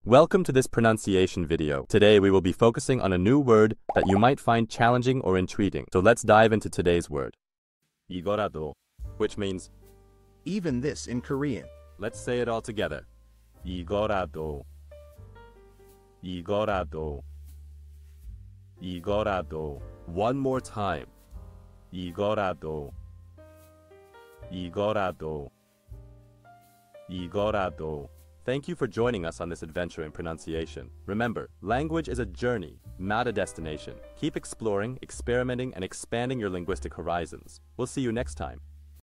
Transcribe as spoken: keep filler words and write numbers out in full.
Welcome to this pronunciation video. Today we will be focusing on a new word that you might find challenging or intriguing. So let's dive into today's word. 이거라도, which means even this in Korean. Let's say it all together. 이거라도, 이거라도, 이거라도. One more time. 이거라도, 이거라도, 이거라도. Thank you for joining us on this adventure in pronunciation. Remember, language is a journey, not a destination. Keep exploring, experimenting, and expanding your linguistic horizons. We'll see you next time.